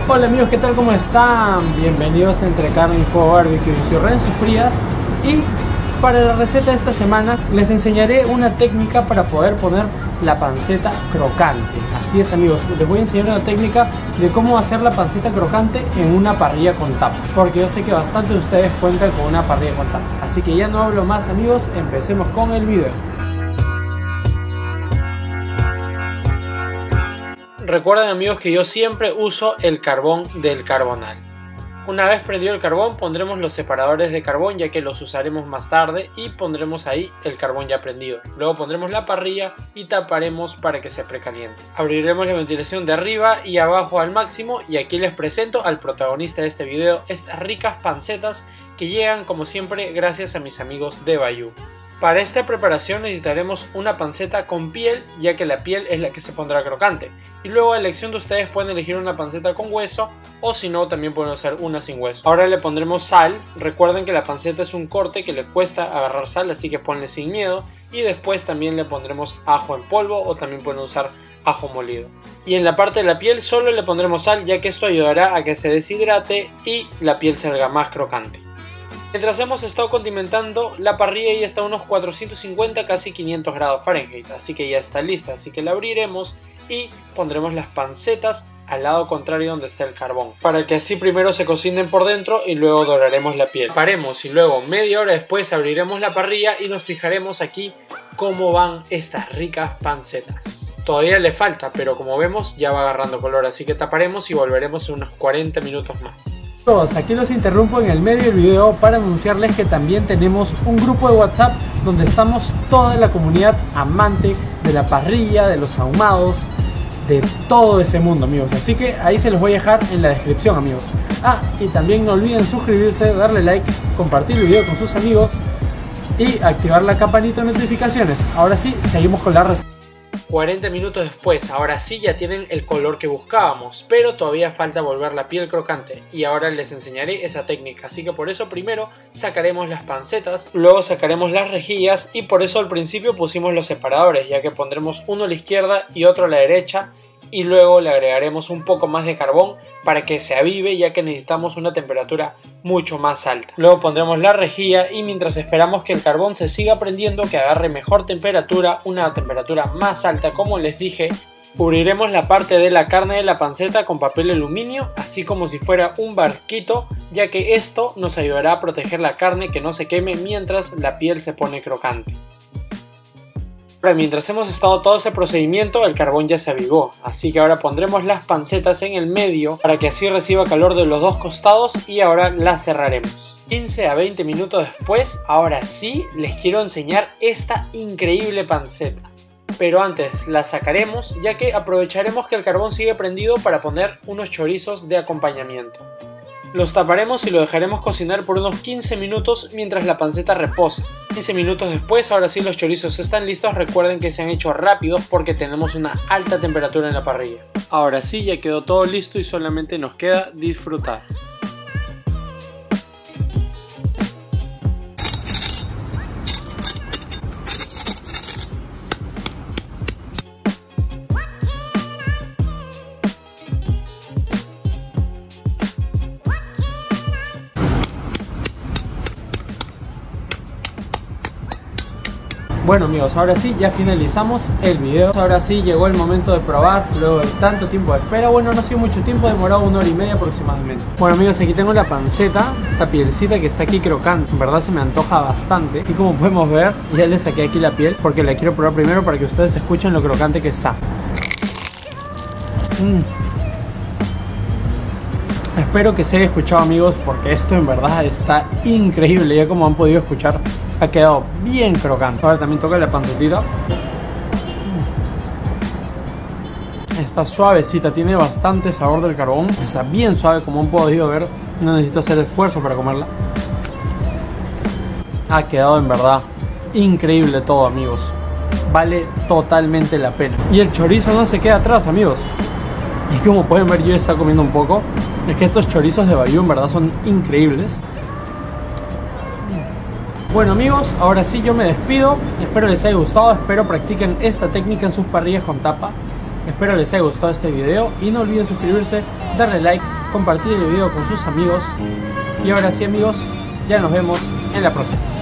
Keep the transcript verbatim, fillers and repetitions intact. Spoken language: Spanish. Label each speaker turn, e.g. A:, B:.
A: Hola amigos, ¿qué tal? ¿Cómo están? Bienvenidos a Entre Carne y Fuego Barbecue. Soy Renzo Frías y para la receta de esta semana les enseñaré una técnica para poder poner la panceta crocante. Así es amigos, les voy a enseñar una técnica de cómo hacer la panceta crocante en una parrilla con tapa, porque yo sé que bastantes de ustedes cuentan con una parrilla con tapa. Así que ya no hablo más amigos, empecemos con el video. Recuerden amigos que yo siempre uso el carbón del carbonal. Una vez prendido el carbón pondremos los separadores de carbón, ya que los usaremos más tarde, y pondremos ahí el carbón ya prendido. Luego pondremos la parrilla y taparemos para que se precaliente. Abriremos la ventilación de arriba y abajo al máximo, y aquí les presento al protagonista de este video, estas ricas pancetas que llegan como siempre gracias a mis amigos de Bayou. Para esta preparación necesitaremos una panceta con piel, ya que la piel es la que se pondrá crocante, y luego a elección de ustedes pueden elegir una panceta con hueso, o si no también pueden usar una sin hueso. Ahora le pondremos sal. Recuerden que la panceta es un corte que le cuesta agarrar sal, así que ponle sin miedo, y después también le pondremos ajo en polvo o también pueden usar ajo molido. Y en la parte de la piel solo le pondremos sal, ya que esto ayudará a que se deshidrate y la piel salga más crocante. Mientras hemos estado condimentando, la parrilla ya está a unos cuatrocientos cincuenta, casi quinientos grados Fahrenheit, así que ya está lista, así que la abriremos y pondremos las pancetas al lado contrario donde está el carbón, para que así primero se cocinen por dentro y luego doraremos la piel. Paremos y luego media hora después abriremos la parrilla y nos fijaremos aquí cómo van estas ricas pancetas. Todavía le falta, pero como vemos ya va agarrando color, así que taparemos y volveremos en unos cuarenta minutos más. Aquí los interrumpo en el medio del video para anunciarles que también tenemos un grupo de WhatsApp donde estamos toda la comunidad amante de la parrilla, de los ahumados, de todo ese mundo amigos, así que ahí se los voy a dejar en la descripción amigos. Ah, y también no olviden suscribirse, darle like, compartir el video con sus amigos y activar la campanita de notificaciones. Ahora sí, seguimos con la receta. cuarenta minutos después, ahora sí ya tienen el color que buscábamos, pero todavía falta volver la piel crocante, y ahora les enseñaré esa técnica, así que por eso primero sacaremos las pancetas, luego sacaremos las rejillas, y por eso al principio pusimos los separadores, ya que pondremos uno a la izquierda y otro a la derecha, y luego le agregaremos un poco más de carbón para que se avive, ya que necesitamos una temperatura mucho más alta. Luego pondremos la rejilla y mientras esperamos que el carbón se siga prendiendo, que agarre mejor temperatura, una temperatura más alta como les dije, cubriremos la parte de la carne de la panceta con papel aluminio, así como si fuera un barquito, ya que esto nos ayudará a proteger la carne que no se queme mientras la piel se pone crocante. Mientras hemos estado todo ese procedimiento, el carbón ya se avivó, así que ahora pondremos las pancetas en el medio para que así reciba calor de los dos costados, y ahora las cerraremos. quince a veinte minutos después, ahora sí les quiero enseñar esta increíble panceta, pero antes la sacaremos, ya que aprovecharemos que el carbón sigue prendido para poner unos chorizos de acompañamiento. Los taparemos y lo dejaremos cocinar por unos quince minutos mientras la panceta reposa. quince minutos después, ahora sí los chorizos están listos. Recuerden que se han hecho rápidos porque tenemos una alta temperatura en la parrilla. Ahora sí ya quedó todo listo y solamente nos queda disfrutar. Bueno amigos, ahora sí ya finalizamos el video. Ahora sí llegó el momento de probar luego de tanto tiempo de espera. Bueno, no ha sido mucho tiempo, demorado una hora y media aproximadamente. Bueno amigos, aquí tengo la panceta, esta pielcita que está aquí crocante. En verdad se me antoja bastante. Y como podemos ver, ya le saqué aquí la piel porque la quiero probar primero para que ustedes escuchen lo crocante que está. Mm. Espero que se haya escuchado amigos, porque esto en verdad está increíble. Ya como han podido escuchar, ha quedado bien crocante. Ahora también toca la pancetita. Está suavecita, tiene bastante sabor del carbón. Está bien suave como han podido ver. No necesito hacer esfuerzo para comerla. Ha quedado en verdad increíble todo amigos. Vale totalmente la pena. Y el chorizo no se queda atrás amigos. Y como pueden ver, yo ya estoy comiendo un poco. Es que estos chorizos de Bayou en verdad son increíbles. Bueno amigos, ahora sí yo me despido. Espero les haya gustado, espero practiquen esta técnica en sus parrillas con tapa. Espero les haya gustado este video y no olviden suscribirse, darle like compartir el video con sus amigos. Y ahora sí amigos, ya nos vemos en la próxima.